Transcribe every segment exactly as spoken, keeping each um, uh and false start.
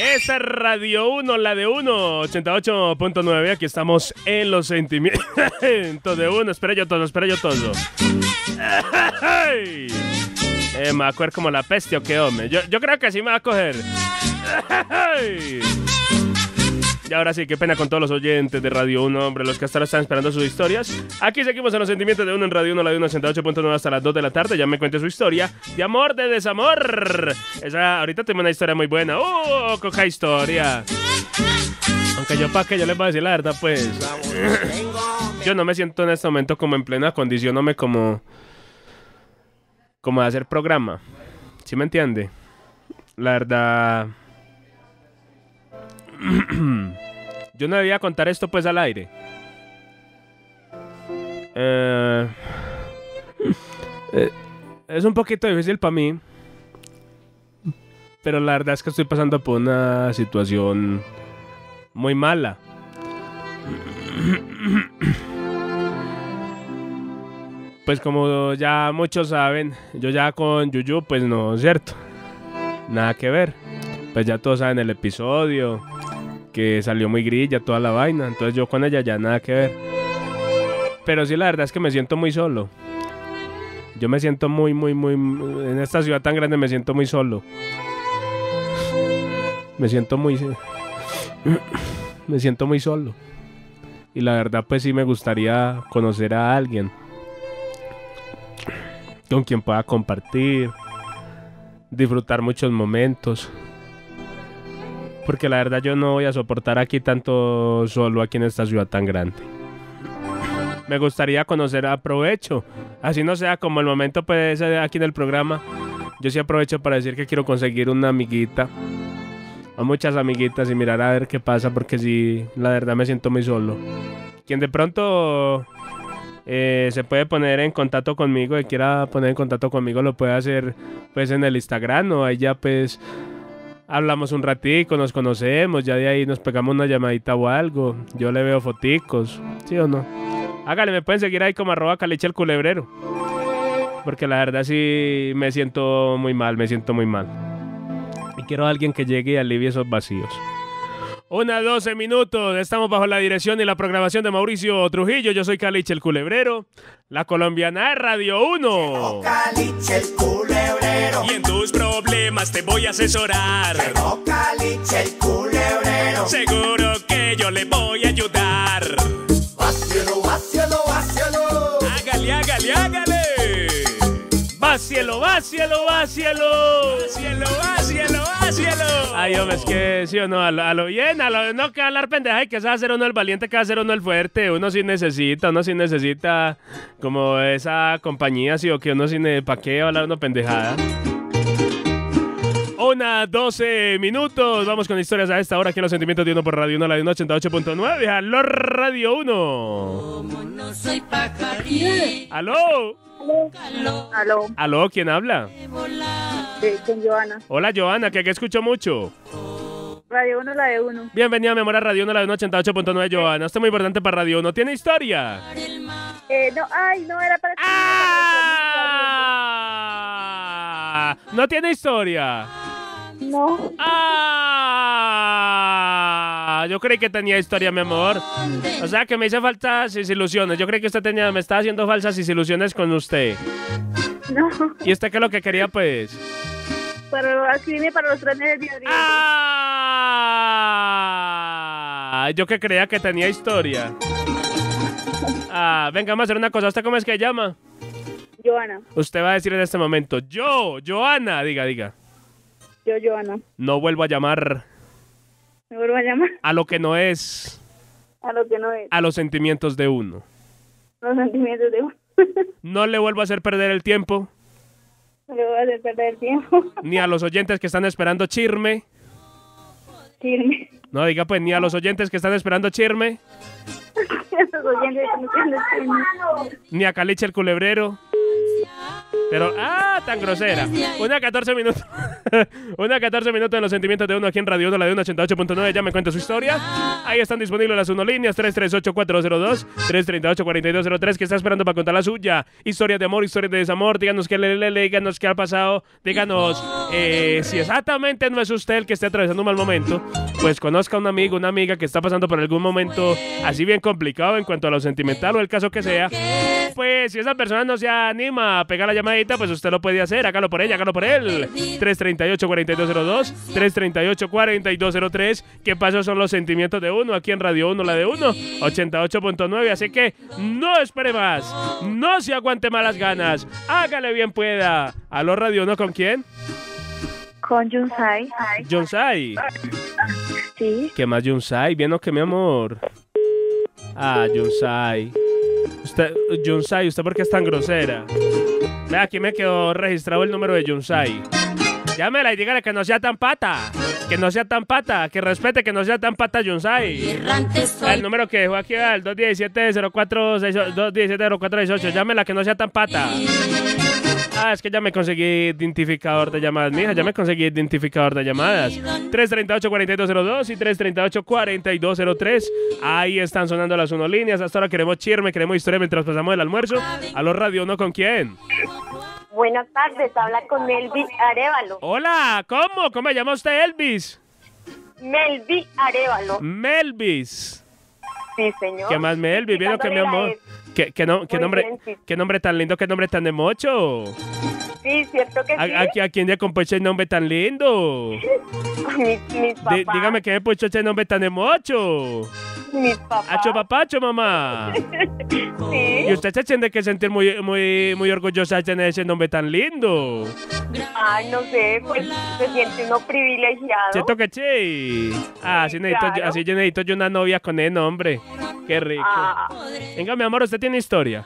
Esta es Radio uno, la de uno, ochenta y ocho punto nueve. Aquí estamos en los sentimientos de uno. Espera yo todo, espera yo todo. Eh, me va a coger como la peste o qué, hombre. Yo, yo creo que sí me va a coger. Y ahora sí, qué pena con todos los oyentes de Radio uno, hombre, los que hasta ahora están esperando sus historias. Aquí seguimos en los sentimientos de uno en Radio uno, la de uno, ochenta y ocho punto nueve hasta las dos de la tarde. Ya me cuente su historia de amor, de desamor. Esa, ahorita tengo una historia muy buena. ¡Oh, coja historia! Aunque yo, pa' que yo les voy a decir la verdad, pues... Yo no me siento en este momento como en plena condición, no me como... Como de hacer programa. ¿Sí me entiende? La verdad... Yo no debía contar esto pues al aire. Eh, eh, es un poquito difícil para mí. Pero la verdad es que estoy pasando por una situación muy mala. Pues como ya muchos saben, yo ya con Yuyu pues no, ¿cierto? Nada que ver. Pues ya todos saben el episodio, que salió muy grilla, toda la vaina. Entonces yo con ella ya nada que ver. Pero sí, la verdad es que me siento muy solo. Yo me siento muy, muy, muy... En esta ciudad tan grande me siento muy solo. Me siento muy... Me siento muy solo. Y la verdad pues sí me gustaría conocer a alguien con quien pueda compartir, disfrutar muchos momentos. Porque la verdad yo no voy a soportar aquí tanto solo aquí en esta ciudad tan grande. Me gustaría conocer, aprovecho. Así no sea como el momento pues aquí en el programa. Yo sí aprovecho para decir que quiero conseguir una amiguita. O muchas amiguitas y mirar a ver qué pasa. Porque sí, la verdad me siento muy solo. Quien de pronto eh, se puede poner en contacto conmigo y quiera poner en contacto conmigo, lo puede hacer pues en el Instagram o ahí ya pues... Hablamos un ratico, nos conocemos, ya de ahí nos pegamos una llamadita o algo. Yo le veo foticos, ¿sí o no? Hágale, me pueden seguir ahí como arroba Caliche el Culebrero. Porque la verdad sí me siento muy mal, me siento muy mal. Y quiero a alguien que llegue y alivie esos vacíos. Una doce minutos, estamos bajo la dirección y la programación de Mauricio Trujillo. Yo soy Caliche el Culebrero, la colombiana de Radio uno. Caliche el Culebrero. Y en tus problemas te voy a asesorar. Llegó Caliche el Culebrero. Seguro que yo le voy a ayudar. Vácielo, vácielo, vácielo. Hágale, hágale, hágale. ¡Vácielo, vácielo, vácielo! ¡Vácielo, vácielo, vácielo! Ay, hombre, es que sí o no, a lo, a lo bien, a lo no que hablar pendeja y que se va a hacer uno el valiente, que va a hacer uno el fuerte. Uno sí necesita, uno sí necesita como esa compañía, sí o que uno sí ne... ¿Para qué hablar uno pendejada? Una doce minutos, vamos con historias a esta hora aquí en Los Sentimientos de Uno por Radio uno, la de uno, ochenta y ocho punto nueve. ¡Aló, Radio uno! Como no soy pajarito. ¡Aló! Aló. Aló. ¿Aló? ¿Quién habla? Sí, con Joana. Hola, Joana, que aquí escucho mucho. Radio uno, la de uno. Bienvenida, mi amor, a Radio uno, la de uno, ochenta y ocho punto nueve, Joana. Esto es muy importante para Radio uno. ¿Tiene historia? Eh, no, ay, no, era para... ¡Ah! ¿No tiene historia? No. ¡Ah! Yo creí que tenía historia, mi amor. O sea, que me hice falsas ilusiones. Yo creí que usted tenía, me estaba haciendo falsas ilusiones con usted. No. ¿Y usted qué es lo que quería, pues? Para escribirme para los tres meses de abril. ¡Ah! Yo que creía que tenía historia. Ah, venga, vamos a hacer una cosa. ¿Usted cómo es que llama? Joana. Usted va a decir en este momento, yo, Joana, diga, diga. Yo, Joana. No vuelvo a llamar. ¿Me vuelvo a llamar? A lo que no es. A lo que no es. A los sentimientos de uno. Los sentimientos de uno. No le vuelvo a hacer perder el tiempo. No le voy a hacer perder el tiempo. Ni a los oyentes que están esperando chisme. Chisme. No, diga pues, ni a los oyentes que están esperando chisme. Los oyentes que no tienen chisme. Ni a Caliche el Culebrero. Pero, ah, tan grosera. Una catorce minutos. Una catorce minutos en los sentimientos de uno aquí en Radio uno, la de uno ochenta y ocho punto nueve. Ya me cuenta su historia. Ahí están disponibles las uno líneas: tres tres ocho cuatro cero dos, tres tres ocho cuatro dos cero tres. Que está esperando para contar la suya. Historias de amor, historias de desamor. Díganos qué le, le, le díganos qué ha pasado. Díganos eh, si exactamente no es usted el que esté atravesando un mal momento. Pues conozca a un amigo, una amiga que está pasando por algún momento así bien complicado en cuanto a lo sentimental o el caso que sea. Pues si esa persona no se anima a pegar la llamadita, pues usted lo puede hacer. Hágalo por ella, hágalo por él. tres tres ocho cuatro dos cero dos, tres tres ocho cuatro dos cero tres. ¿Qué pasó? Son los sentimientos de uno aquí en Radio uno, la de uno ochenta y ocho punto nueve. Así que no espere más. No se aguante malas ganas. Hágale bien pueda. ¿Aló Radio uno con quién? Con Yunsai. Yunsai. Sí. ¿Qué más, Yunsai? ¿Bien o qué, mi amor? Ah, Yunsai. Usted, Yunsai, ¿usted por qué es tan grosera? Vea, aquí me quedó registrado el número de Yunsai. Llámela y dígale que no sea tan pata. Que no sea tan pata. Que respete que no sea tan pata, Yunsai. El número que dejó aquí al dos uno siete cero cuatro seis ocho. Llámela que no sea tan pata. Ah, es que ya me conseguí identificador de llamadas, mija. Ya me conseguí identificador de llamadas. tres tres ocho cuatro dos cero dos y tres tres ocho cuatro dos cero tres. Ahí están sonando las uno líneas. Hasta ahora queremos chisme, queremos historia mientras pasamos el almuerzo. A los Radio uno, ¿con quién? Buenas tardes, habla con Melvi Arevalo. Hola, ¿cómo? ¿Cómo se llama usted, Elvis? Melvi Arevalo. Melvis. Sí, señor. ¿Qué más, Melvis? ¿Vieron que mi amor? ¿Qué, qué, no, qué, nombre, bien, sí. ¿Qué nombre tan lindo? ¿Qué nombre tan de mocho? Sí, cierto que ¿A, sí. a, ¿A quién le compuso el nombre tan lindo? Mis, mis papás. Dí, dígame que me puso ese nombre tan de mocho. Mis papás. Hacho papacho, mamá. Sí. Y usted se tiene que sentir muy, muy, muy orgullosa de tener ese nombre tan lindo. Ay, no sé, pues se siente uno privilegiado. ¿Cierto que sí? Ah, así necesito, claro. así yo necesito yo una novia con ese nombre. Qué rico. Ah, Venga, mi amor, ¿usted tiene historia?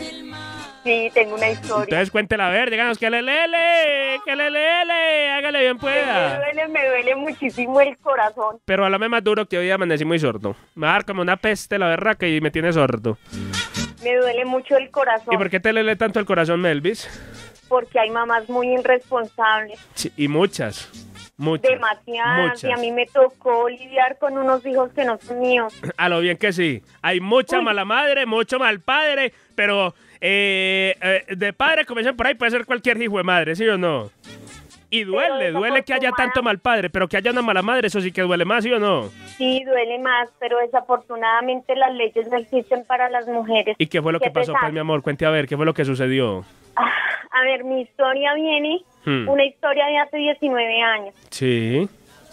sí, tengo una historia. Entonces cuéntela a ver, díganos que le lele, que le lele, hágale bien Me pueda. duele, me duele muchísimo el corazón. Pero háblame más duro que hoy amanecí muy sordo. Me va a dar como una peste la verdad que me tiene sordo. Me duele mucho el corazón. ¿Y por qué te lele tanto el corazón, Melvis? Porque hay mamás muy irresponsables. Sí, y muchas, muchas. Demasiadas. Muchas. Y a mí me tocó lidiar con unos hijos que no son míos. A lo bien que sí. Hay mucha Uy. mala madre, mucho mal padre, pero eh, eh, de padre, como dicen por ahí, puede ser cualquier hijo de madre, ¿sí o no? Y duele, Pero duele que haya tanto mal padre, pero que haya una mala madre, eso sí que duele más, ¿sí o no? Sí, duele más, pero desafortunadamente las leyes no existen para las mujeres. ¿Y qué fue lo que Qué pasó, pesar. pues, mi amor? Cuente a ver, ¿qué fue lo que sucedió? Ah, a ver, mi historia viene, Hmm. una historia de hace diecinueve años. Sí.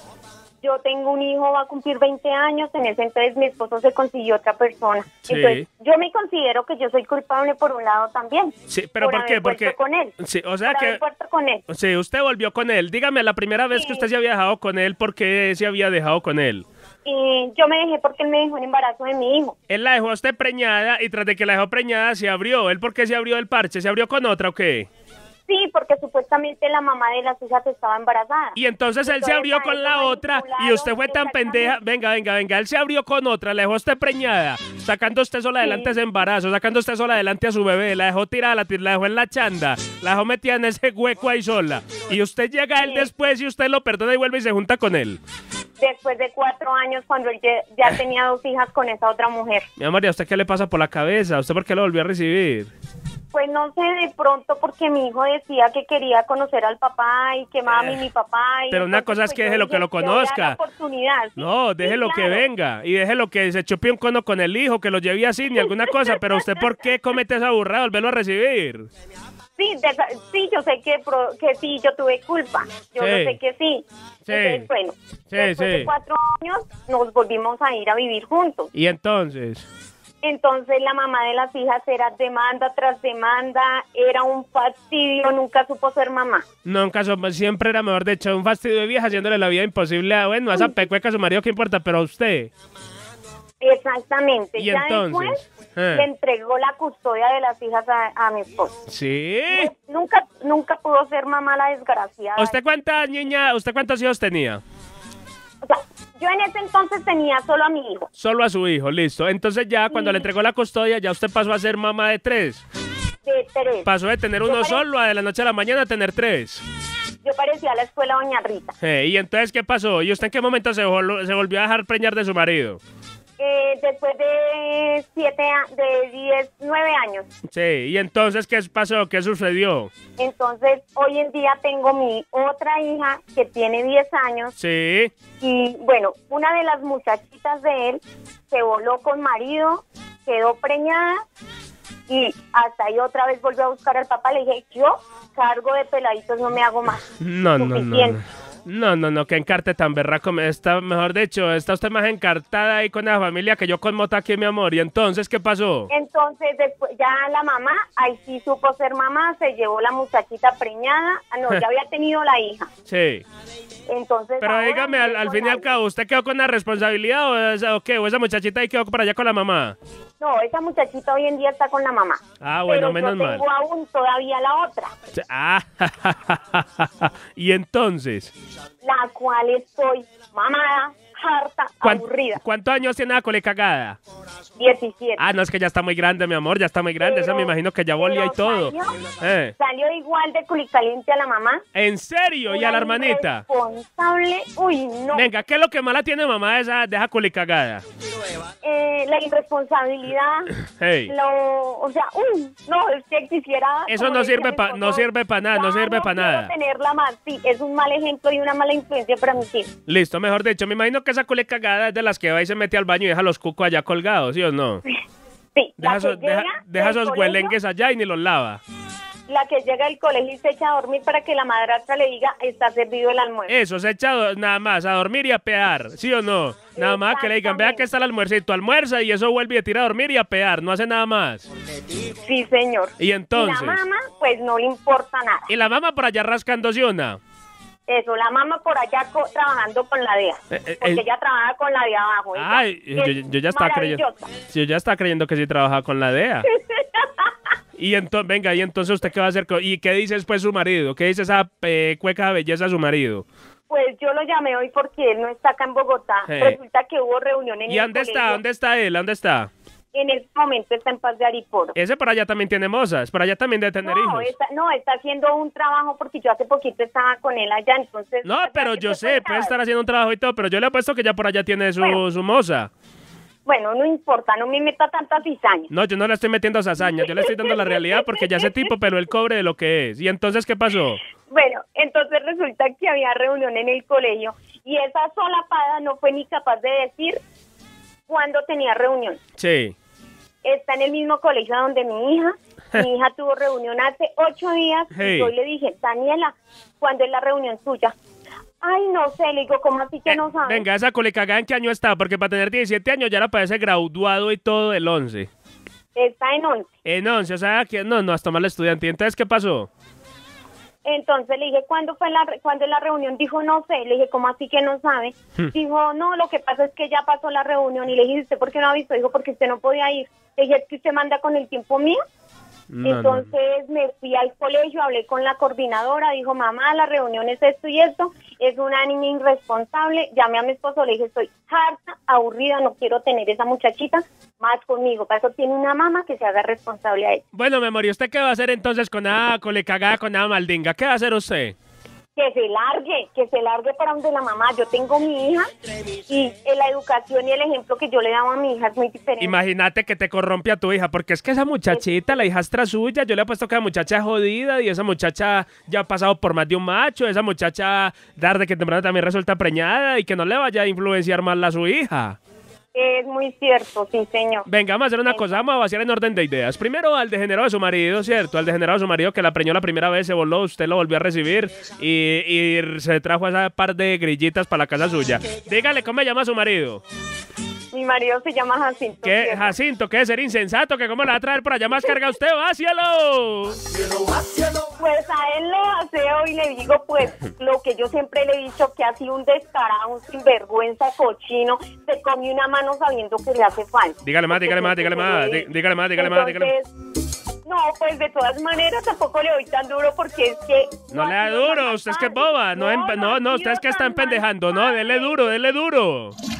Yo tengo un hijo, va a cumplir veinte años, en ese entonces mi esposo se consiguió otra persona. Sí. Entonces, yo me considero que yo soy culpable por un lado también. Sí, pero por ¿por qué? haber vuelto Porque con él. Sí, o sea por que haber vuelto con él. sí, usted volvió con él. Dígame, la primera vez Sí. que usted se había dejado con él, ¿por qué se había dejado con él? Y yo me dejé porque él me dejó en embarazo de mi hijo. Él la dejó a usted preñada y tras de que la dejó preñada se abrió. ¿Él por qué se abrió el parche? ¿Se abrió con otra o qué? Sí, porque supuestamente la mamá de las hijas estaba embarazada. Y entonces él se Entonces, abrió a con él la lo otra y manipularon, usted fue tan pendeja. Venga, venga, venga. Él se abrió con otra, la dejó usted preñada, sacando usted sola adelante ese embarazo, sacando usted sola adelante a su bebé, la dejó tirada, la, la dejó en la chanda, la dejó metida en ese hueco ahí sola. Y usted llega a él Sí. después y usted lo perdona y vuelve y se junta con él. Después de cuatro años, cuando él ya, ya tenía dos hijas con esa otra mujer. Mi amor, ¿y a usted qué le pasa por la cabeza? ¿Usted por qué lo volvió a recibir? Pues no sé, de pronto porque mi hijo decía que quería conocer al papá y que mami, mi papá. Y pero una entonces, cosa es pues, que yo déjelo dije, que lo le voy a dar conozca. la oportunidad, ¿sí? No, Sí, déjelo que claro. venga y déjelo que se chupe un cono con el hijo, que lo lleve así ni alguna cosa, pero usted ¿por qué comete esa burrada? Volverlo a recibir. Sí, de- sí, yo sé que, pro- que sí, yo tuve culpa. Yo Sí. lo sé que sí. Sí. Entonces, bueno, Sí, después sí. de cuatro años nos volvimos a ir a vivir juntos. Y entonces, Entonces la mamá de las hijas era demanda tras demanda, era un fastidio, nunca supo ser mamá. nunca so- siempre era mejor de hecho un fastidio de vieja haciéndole la vida imposible a, bueno, a esa pecueca a su marido, ¿qué importa? Pero a usted. Exactamente. Y ya entonces, después eh. le entregó la custodia de las hijas a, a mi esposo. Sí. Nunca, nunca pudo ser mamá la desgraciada. ¿Usted cuántas niña, usted cuántos hijos tenía? O sea, yo en ese entonces tenía solo a mi hijo. Solo a su hijo, listo. Entonces ya cuando Sí. le entregó la custodia, ya usted pasó a ser mamá de tres. De tres. Pasó de tener Yo uno pare- solo a de la noche a la mañana a tener tres. Yo parecía a la escuela Doña Rita. Eh, ¿Y entonces qué pasó? ¿Y usted en qué momento se, vol- se volvió a dejar preñar de su marido? Eh, después de siete, a- de diez, nueve años. Sí, ¿y entonces qué pasó? ¿Qué sucedió? Entonces, hoy en día tengo mi otra hija que tiene diez años. Sí. Y bueno, una de las muchachitas de él se voló con marido, quedó preñada y hasta ahí otra vez volvió a buscar al papá. Le dije, yo cargo de peladitos no me hago más. No, no, no, Suficiente. no. No, no, no, que encarte tan berraco. me Está, mejor dicho, está usted más encartada ahí con la familia que yo con Mota aquí, mi amor. ¿Y entonces qué pasó? Entonces, después, ya la mamá, ahí sí supo ser mamá, se llevó la muchachita preñada. Ah, no, ya había tenido la hija. Sí. Entonces, Pero ahora dígame, al, vive al con fin y la al cabo, ¿usted quedó con la responsabilidad o, esa- o qué? ¿O esa muchachita ahí quedó para allá con la mamá? No, esa muchachita hoy en día está con la mamá. Ah, bueno, Pero menos yo mal. tengo aún todavía la otra, Ah, y entonces, la cual estoy mamada, harta, ¿cuán- aburrida. ¿cuántos años tiene la cole cagada? diecisiete. Ah, no, es que ya está muy grande, mi amor, ya está muy grande. Esa Pero- me imagino que ya volía y pero todo. Salió, Eh. salió igual de culicaliente a la mamá. ¿En serio? ¿Y a la Una hermanita? Irresponsable. Uy, no. Venga, ¿qué es lo que mala tiene mamá de esa, de esa culicagada? Eh, la irresponsabilidad. Hey. Lo, o sea, uy, no, es que quisiera. Eso como no decía sirve mi pa- esposo, no sirve pa' nada, no ya sirve pa' quiero nada. tenerla más, sí, es un mal ejemplo y una mala influencia para mis hijos. Listo, mejor dicho, me imagino que esa culicagada es de las que va y se mete al baño y deja los cucos allá colgados, ¿sí o no? Sí, Deja, la que esos- deja, llega deja del esos colegio, huelengues allá y ni los lava. La que llega al colegio y se echa a dormir para que la madrastra le diga, está servido el almuerzo. Eso, se echa do- nada más a dormir y a pear, ¿sí o no? Nada más que le digan, vea que está el almuercito, almuerza y eso vuelve y se tira a dormir y a pear, no hace nada más. Sí, señor. Y entonces, Y la mamá, pues no le importa nada. y la mamá por allá rascándose una. Eso, la mamá por allá co- trabajando con la D E A. Eh, eh, porque eh. ella trabaja con la D E A abajo. ella Ay, yo, es yo ya estaba creyendo, maravillosa. yo ya estaba creyendo que sí trabajaba con la D E A. Y entonces, venga, y entonces usted qué va a hacer, con- y qué dice después su marido, qué dice esa eh, cueca de belleza su marido. Pues yo lo llamé hoy porque él no está acá en Bogotá. Sí. Resulta que hubo reunión en ¿Y el dónde está? colegio. ¿Dónde está él? ¿Dónde está? En este momento está en Paz de Ariporo. Ese por allá también tiene mozas, por allá también debe tener No hijos. está, no, está haciendo un trabajo porque yo hace poquito estaba con él allá, entonces... No, pero yo ¿qué sé, puede puede estar haciendo un trabajo y todo, pero yo le he puesto que ya por allá tiene su, Bueno. su moza. Bueno, no importa, no me meta tantas cizañas. No, yo no le estoy metiendo cizaña, yo le estoy dando la realidad porque ya ese tipo peló el cobre de lo que es. ¿Y entonces qué pasó? Bueno, entonces resulta que había reunión en el colegio y esa solapada no fue ni capaz de decir cuándo tenía reunión. Sí. Está en el mismo colegio donde mi hija. Mi hija tuvo reunión hace ocho días Hey. y yo le dije, Daniela, ¿cuándo es la reunión suya? Ay, no sé, le digo, ¿cómo así que Eh, no sabes? venga, esa colecagada en qué año está, porque para tener diecisiete años ya la parece graduado y todo del once. Está en once. En once, o sea que no, no, hasta mal estudiante. ¿Y entonces qué pasó? Entonces le dije, ¿cuándo fue la, re- cuándo es la reunión? Dijo, no sé. Le dije, ¿cómo así que no sabe? Hmm. Dijo, no, lo que pasa es que ya pasó la reunión. Y le dije, ¿usted por qué no ha visto? Dijo, porque usted no podía ir. Le dije, ¿es que usted manda con el tiempo mío? No, no, Entonces me fui al colegio, hablé con la coordinadora, dijo, mamá, la reunión es esto y esto, es una niña irresponsable. Llamé a mi esposo, le dije, estoy harta, aburrida, no quiero tener esa muchachita más conmigo. Para eso tiene una mamá que se haga responsable a ella. Bueno, memoria, ¿usted qué va a hacer entonces con nada colecagada, con nada maldinga? ¿Qué va a hacer usted? Que se largue, que se largue para donde la mamá. Yo tengo mi hija y eh, la educación y el ejemplo que yo le daba a mi hija es muy diferente. Imagínate que te corrompe a tu hija, porque es que esa muchachita, la hijastra suya, yo le he puesto que la muchacha es jodida y esa muchacha ya ha pasado por más de un macho, esa muchacha tarde que temprano también resulta preñada y que no le vaya a influenciar mal a su hija. Es muy cierto, sí, señor. Venga, vamos a hacer una cosa, vamos a vaciar en orden de ideas. Primero al degenerado de su marido, ¿cierto? Al degenerado de su marido que la preñó la primera vez, se voló, usted lo volvió a recibir y, y se trajo a esa par de grillitas para la casa suya. Dígale, ¿cómo se llama su marido? Mi marido se llama Jacinto. ¿Qué, ¿cierto? Jacinto? ¿Qué ser insensato? ¿Que cómo la va a traer por allá más carga usted? ¡Vácialo! Pues a él lo aseo y le digo, pues, lo que yo siempre le he dicho, que ha sido un descarado, un sinvergüenza, cochino, se comió una mano sabiendo que le hace falta. Dígale más, dígale más, dígale más, dí- dígale más, dígale más, dígale más. Entonces, no, pues de todas maneras tampoco le doy tan duro porque es que... No ha le da sido duro, tan usted es que es mal boba. No, padre. empe- no, no, ha usted es que sido está tan mal empendejando. No, padre. dele duro, dele duro.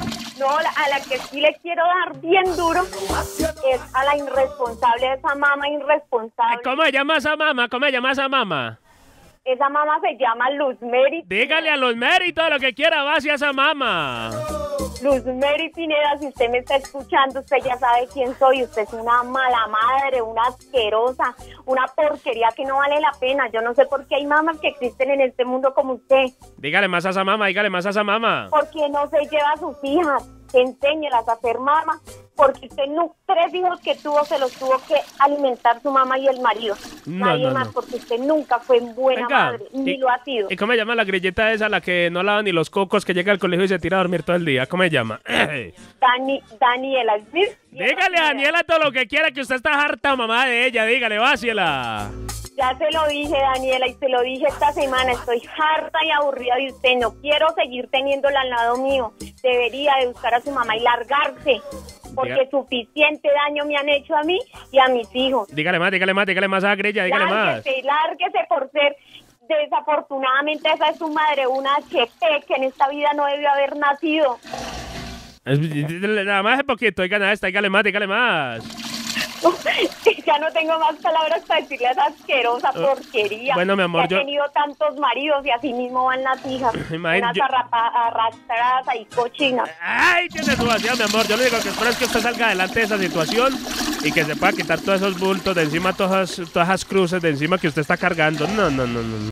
No, a la que sí le quiero dar bien duro es a la irresponsable, a esa mamá irresponsable. ¿Cómo se llama esa mamá? ¿Cómo se llama esa mamá? Esa mamá se llama Luz Mary. Dígale a los méritos lo que quiera, va hacia esa mamá. Luz Mary Pineda, si usted me está escuchando, usted ya sabe quién soy. Usted es una mala madre, una asquerosa, una porquería que no vale la pena. Yo no sé por qué hay mamás que existen en este mundo como usted. Dígale más a esa mamá, dígale más a esa mamá. Porque no se lleva a sus hijas, enséñelas a ser mamá. Porque usted no, tres hijos que tuvo se los tuvo que alimentar su mamá y el marido. No, Nadie no, más, no. porque usted nunca fue buena Venga, madre, ni y- lo ha sido. ¿Y cómo se llama la grilleta esa, la que no lava ni los cocos, que llega al colegio y se tira a dormir todo el día? ¿Cómo se llama? Dani, Daniela, ¿sí? Dígale a Daniela todo lo que quiera, que usted está harta, mamá de ella. Dígale, váciela. Ya se lo dije, Daniela, y se lo dije esta semana. Estoy harta y aburrida de usted. No quiero seguir teniéndola al lado mío. Debería de buscar a su mamá y largarse. Porque Diga- suficiente daño me han hecho a mí y a mis hijos. Dígale más, dígale más, dígale más a la grilla, dígale más. Lárguese, lárguese por ser... Desafortunadamente esa es su madre, una H P que en esta vida no debió haber nacido. Es- Nada más es poquito, dígale esta, dígale más, dígale más. Ya no tengo más palabras para decirle a esa asquerosa porquería. bueno, mi amor, que yo- ha tenido tantos maridos y así mismo van las hijas. Imagín- Unas yo- arrapa- arrastradas y cochinas. Ay, tiene su vacía, mi amor. Yo lo único que espero es que usted salga adelante de esa situación y que se pueda quitar todos esos bultos de encima, todas, todas esas cruces de encima que usted está cargando. No, no, no, no.